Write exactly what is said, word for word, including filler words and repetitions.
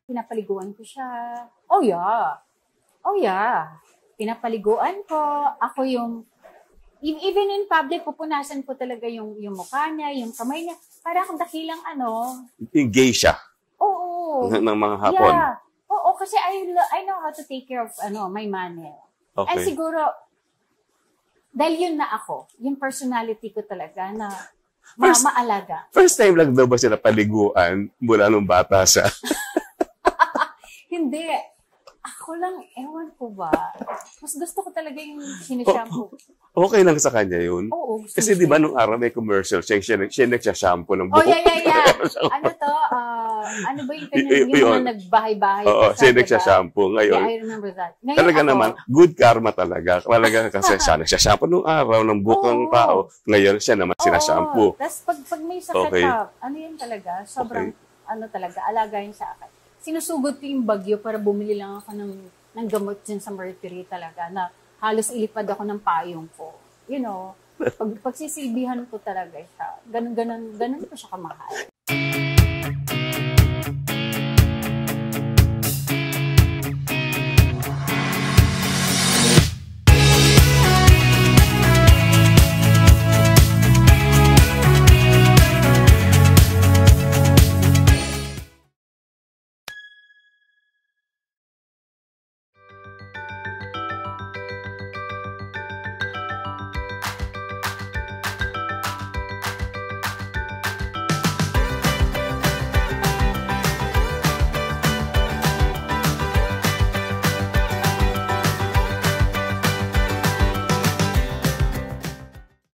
Pinapaliguan ko siya. Oh yeah. Oh yeah. Pinapaliguan ko. Ako yung, e- even in public, pupunasan ko talaga yung, yung mukha niya, yung kamay niya. Para akong dakilang ano. Yung geisha Oo. ng ng mga Hapon. Yeah. Oo, kasi I, lo- I know how to take care of ano my manner. And Okay. siguro, dahil yun na ako, yung personality ko talaga na ma- First- maalaga. First time lang daw ba sila paliguan mula nung bata siya? Hindi. Ako lang, ewan ko ba. Mas gusto ko talaga yung sinishampoo. Okay lang sa kanya yun. Oo, gusto Kasi ko di ba siya. nung araw may commercial, siya, siya, siya nagsha-shampoo ng Oh, buhok. yeah, yeah, yeah. Ano to? Uh, ano ba yung, Y- yung, y- yung yun. mga nagbahay-bahay? Oo, pa siya siya, diba? nagsha-shampoo. Ngayon, Yeah, I remember that. Ngayon talaga ako, naman, good karma talaga. Talaga kasi siya nagsha-shampoo nung araw ng buhok ng Oo. tao. Ngayon, siya naman sinashampoo. Oo. Tapos pag, pag may sakit Okay. ka, ano yan talaga? Sobrang, ano talaga, alaga yun sa akin. Sinusugod ko yung bagyo para bumili lang ako ng, ng gamot dyan sa Mercury talaga na halos ilipad ako ng payong ko. You know, pag, pagsisilbihan ko talaga siya, ganun, ganun, ganun ko siya kamahal.